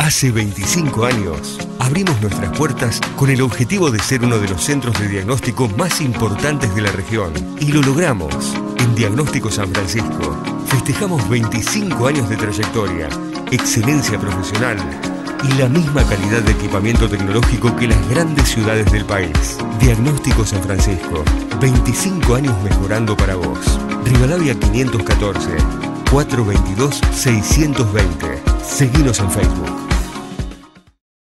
Hace 25 años, abrimos nuestras puertas con el objetivo de ser uno de los centros de diagnóstico más importantes de la región. Y lo logramos. En Diagnóstico San Francisco, festejamos 25 años de trayectoria, excelencia profesional y la misma calidad de equipamiento tecnológico que las grandes ciudades del país. Diagnóstico San Francisco, 25 años mejorando para vos. Rivadavia 514, 422-620. Seguinos en Facebook.